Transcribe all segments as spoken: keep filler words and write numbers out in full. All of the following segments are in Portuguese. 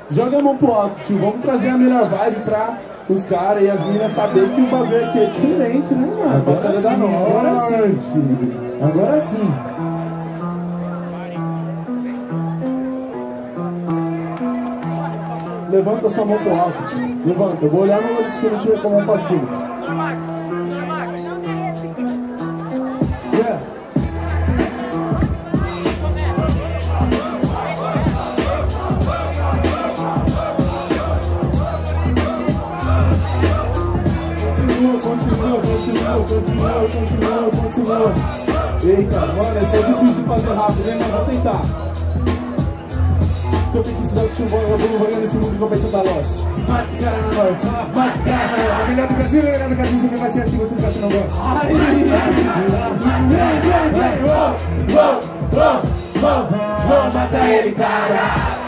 Joga a mão pro alto, tio. Vamos trazer a melhor vibe pra os caras e as minas saber que o bagulho aqui é diferente, né, mano? Agora sim, da agora sim. Agora sim. Levanta sua mão pro alto, tio. Levanta. Eu vou olhar no olho de quem não tiver com a mão pra cima. Yeah. Continua, continua, continua, continua, continua. Eita, mano, esse é difícil de fazer rápido, né? Mas vou tentar. Tô precisando de um vagabundo vagando nesse mundo que eu peito da Lost. Mata esse cara na norte, mata esse cara na norte. O melhor do Brasil, o melhor do Brasil sempre vai ser assim, vocês acham que não gostam? Ai, vou, vou, vou, vou matar ele, cara.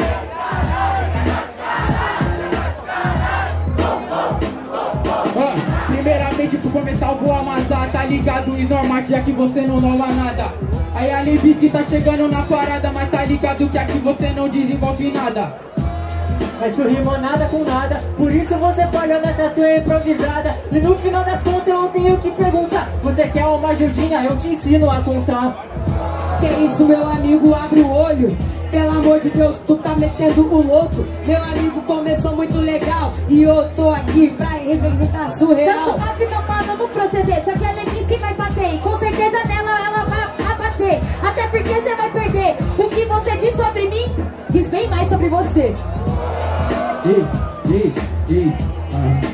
Primeiramente, por começar, eu vou amassar, tá ligado? E normal, já que você não nova nada. Aí a Levis que tá chegando na parada, mas tá ligado que aqui você não desenvolve nada. Mas tu rimou nada com nada, por isso você falhou nessa tua improvisada. E no final das contas eu tenho que perguntar: você quer uma ajudinha? Eu te ensino a contar. Que isso, meu amigo, abre o olho. Pelo amor de Deus, tu tá metendo o louco. Meu amigo, começou muito legal e eu tô aqui pra representar surreal. Danço up, meu mano, no proceder. Só que a Levis que vai bater, e com certeza nela ela vai abater. Até porque você vai perder. O que você diz sobre mim, diz bem mais sobre você. Ei, ei, ei, ah.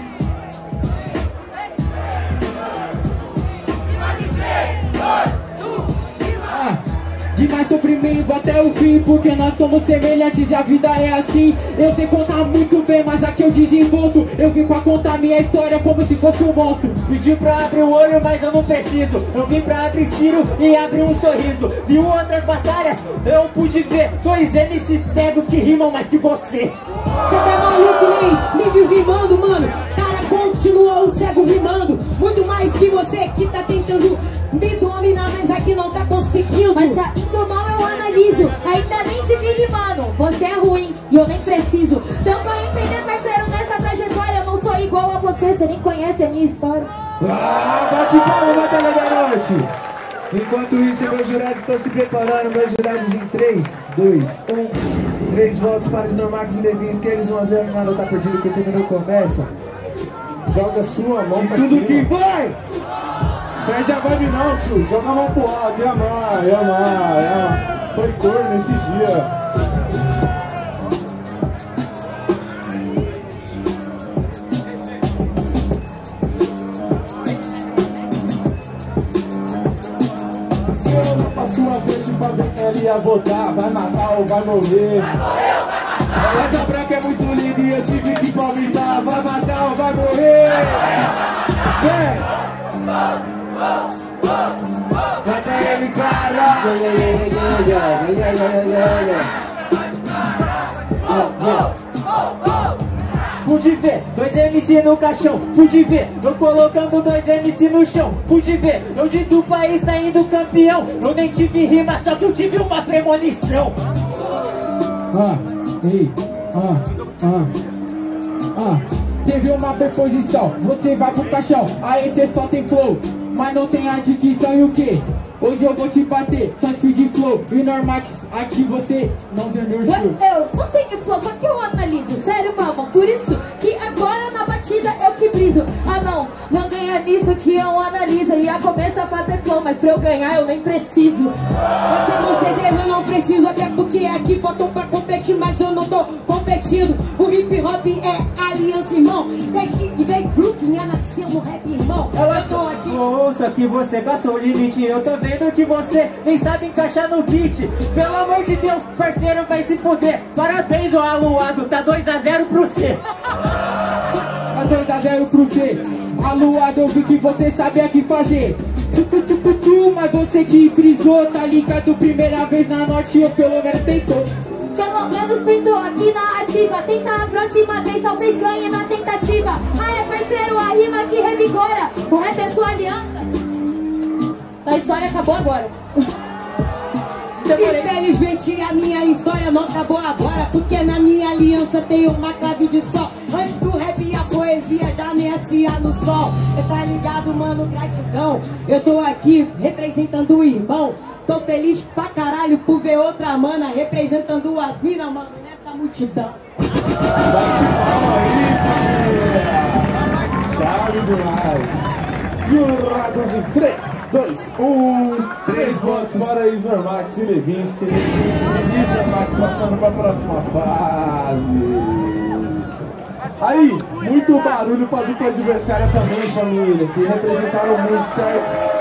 Demais sobre mim, vou até o fim, porque nós somos semelhantes e a vida é assim. Eu sei contar muito bem, mas aqui eu desenvolto. Eu vim pra contar minha história como se fosse um monstro. Pedi pra abrir o olho, mas eu não preciso. Eu vim pra abrir tiro e abrir um sorriso. Viu outras batalhas? Eu pude ver dois M Cs cegos que rimam mais que você. Cê tá maluco, nem me viu rimando, mano. Cara, continua o cego rimando. Muito mais que você que tá tentando me dominar, mas aqui não tá conseguindo. Mas tá indo mal, eu analiso. Ainda nem te vi rimando. Você é ruim e eu nem preciso. Então pra entender, parceiro, nessa trajetória eu não sou igual a você. Você nem conhece a minha história. Ah, bate palma, Batalha da Norte. Enquanto isso, meus jurados estão se preparando. Meus jurados em três, dois, um. Três votos para os Normax e Levins, que eles um a zero, nada tá perdido, que terminou começa. Joga sua mão pra tudo cima. Que vai! Perde a vibe não, tio. Joga a mão pro alto. E amar, e amar, e amar. Foi corno esses dias. Se eu não faço uma vez pra ver quem ele ia votar, vai matar ou vai morrer. Vai morrer ou vai matar. Essa branca é muito linda e eu tive que palmitar. Vai matar ou vai morrer. Vem! Mata ele, cara! Pude ver dois M C no caixão. Pude ver eu colocando dois M C no chão. Pude ver eu de do país saindo campeão. Eu nem tive rima, só que eu tive uma premonição. Ah, ei, ah, ah, ah. Teve uma proposição, você vai pro caixão. Aí cê só tem flow, mas não tem adicção. E o que? Hoje eu vou te bater, só speed flow. E Normax, aqui você não tem show. Eu só tenho flow, só que eu analiso. Sério, mamão, por isso que agora na batida eu que briso. Ah não, vou ganhar nisso que eu analiso. E a começa a fazer flow, mas pra eu ganhar eu nem preciso. Você com certeza não preciso, até porque aqui botam pra competir, mas eu não tô competindo. O hip hop é aliança, irmão. Desde que vem Brooklyn, é nasceu um rap, irmão. Eu tô aqui. Oh, só que você passou o limite. Eu tô vendo que você nem sabe encaixar no beat. Pelo amor de Deus, parceiro, vai se fuder. Parabéns, ô aluado, tá dois a zero pro C. Tá dois a zero pro C. Aluado, eu vi que você sabe aqui fazer. Tchucu, tchucu, tchu, mas você que frisou, tá ligado? Primeira vez na norte, eu pelo menos tentou. Pelo menos tentou aqui na ativa. Tenta a próxima vez, talvez ganhe na tentativa. Ah, é parceiro, a rima que revigora. O rap é sua aliança. A história acabou agora. Infelizmente a minha história não acabou agora, porque na minha aliança tem uma clave de sol. Antes do rap e a poesia já ameacia no sol. Cê tá ligado, mano, gratidão. Eu tô aqui representando o irmão. Tô feliz pra caralho por ver outra mana representando as minas, mano, nessa multidão. Bate palma aí, família! Chave demais! Jurados em três, dois, um. três votos para Snormax e Levinsky. E Snormax passando para a próxima fase. Aí, muito barulho para a dupla adversária também, família, que representaram muito, certo?